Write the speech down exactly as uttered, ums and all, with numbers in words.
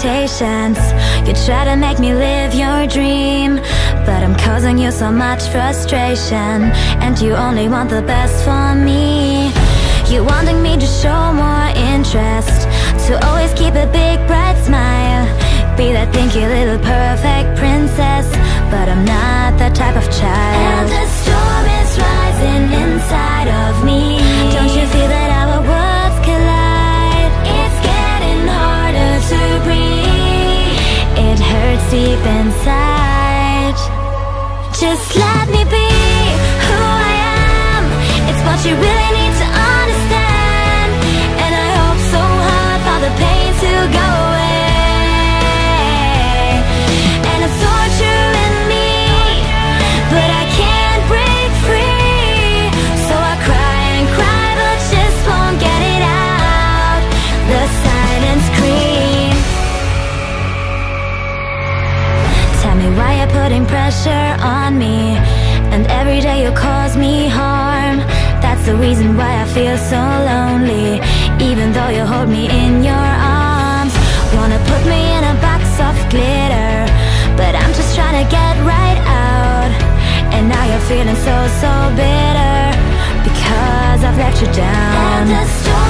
expectations. You try to make me live your dream, but I'm causing you so much frustration, and you only want the best for me. You wanting me to show more interest, to always keep a big bright smile, be that dinky little perfect princess, but I'm not that type of child. And the storm is rising inside of me. Don't you feel that our worlds collide? It's getting harder to breathe. It hurts deep inside. Just let me be who I am. It's what you really need to understand, and I hope so hard for the pain to go away. And it's torturing me, but I can't break free. So I cry and cry, but just won't get it out. The silent scream. Tell me why you're putting pressure on me, and every day you cause me harm. That's the reason why I feel so lonely, even though you hold me in your arms. Wanna put me in a box of glitter, but I'm just trying to get right out. And now you're feeling so, so bitter, because I've let you down. And the storm